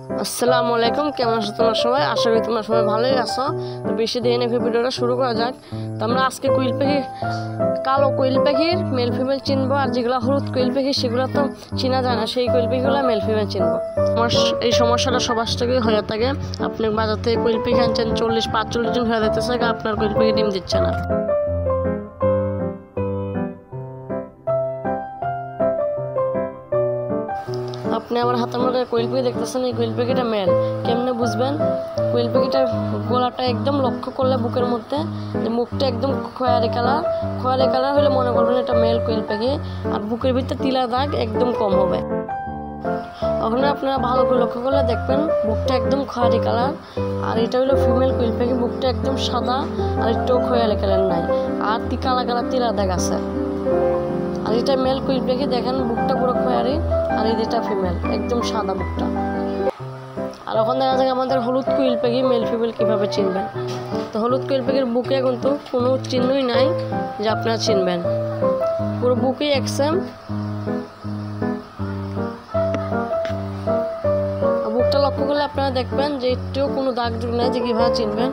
আসসালামু আলাইকুম, কেমন আছো তোমরা সবাই? আশা করি তোমরা সবাই ভালোই আছো। তো বেশি দেরি নেই, ভিডিওটা শুরু করা যাক। তো আমরা আজকে কুইল পাখি, কালো কুইল পাখির মেল ফিমেল চিনবো, আর যেগুলো হলুদ কুইল পাখি সেগুলো তো চিনা যায় না, সেই কুইল পাখিগুলো মেল ফিমেল চিনবো। এই সমস্যাটা সবার থেকেই হয়ে থাকে। আপনি বাজার থেকে কুইল পাখি আনছেন, 40-45 দিন হয়ে যেতেছে, আপনার কুইল পাখি ডিম দিচ্ছে না। আপনি আমার হাতের মধ্যে কোয়েল পাখি দেখতেছেন, এই কোয়েল পাখিটা মেল। কেমনে বুঝবেন? কোয়েল পাখিটার গলাটা একদম লক্ষ্য করলে বুকের মধ্যে যে মুখটা একদম খয়েরি কালার হলে মনে করবেন এটা মেল কোয়েল পাখি। আর বুকের ভিতরে তিলা দাগ একদম কম হবে। ওখানে আপনারা ভালো করে লক্ষ্য করলে দেখবেন বুকটা একদম খয়েরি কালার। আর এটা হলো ফিমেল কোয়েল পাখি, বুকটা একদম সাদা আর একটু খয়েরি কালার নাই, আর কালা কালার তিলা দাগ আছে। আর এটা মেল কুইল পাখি, দেখেন বুকটা পুরো খয়েরি, আর এটা ফিমেল একদম সাদা বুকটা। আর এখন দেখা যাক আমাদের হলুদ কুইল পাখি মেল ফিমেল কীভাবে চিনবেন। তো হলুদ কুইল পাখির বুকে কিন্তু কোনো চিহ্নই নাই যে আপনারা চিনবেন, পুরো বুকেই একসেম। বুকটা লক্ষ্য করলে আপনারা দেখবেন যে একটুও কোনো দাগ দুগ নাই, যে কীভাবে চিনবেন।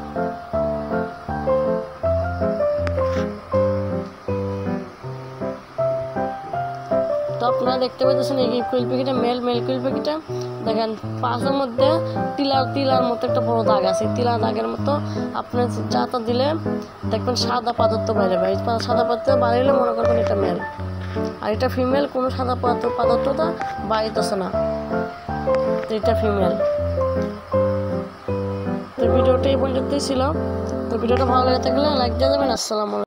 তো আপনারা দেখতে পাচ্ছেন এই কুইল পাখিটা মেল কুইল পাখিটা, দেখেন পাশের মধ্যে তিলার মতো একটা বড় দাগ আছে। তিলা দাগের মতো আপনার যাতা দিলে দেখবেন সাদা পাথর বাইরে ভাই, সাদা পাথর বাড়িলে মনে করবেন এটা মেল। আর এটা ফিমেল, কোনো সাদা পাথরটা বাড়িতেছে না, এটা ফিমেল। তো ভিডিওটা এই পর্যন্তই ছিল। তো ভিডিওটা ভালো লেগে থাকলে লাইক দিয়ে দেবেন। আসসালামু আলাইকুম।